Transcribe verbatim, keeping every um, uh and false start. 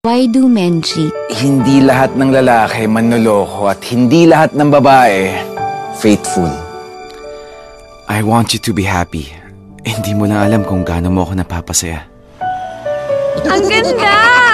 Why do men cheat? Hindi lahat ng lalaki manloloko at hindi lahat ng babae faithful. I want you to be happy. Hindi mo lang alam kung gaano mo ako napapasaya. Ang ganda!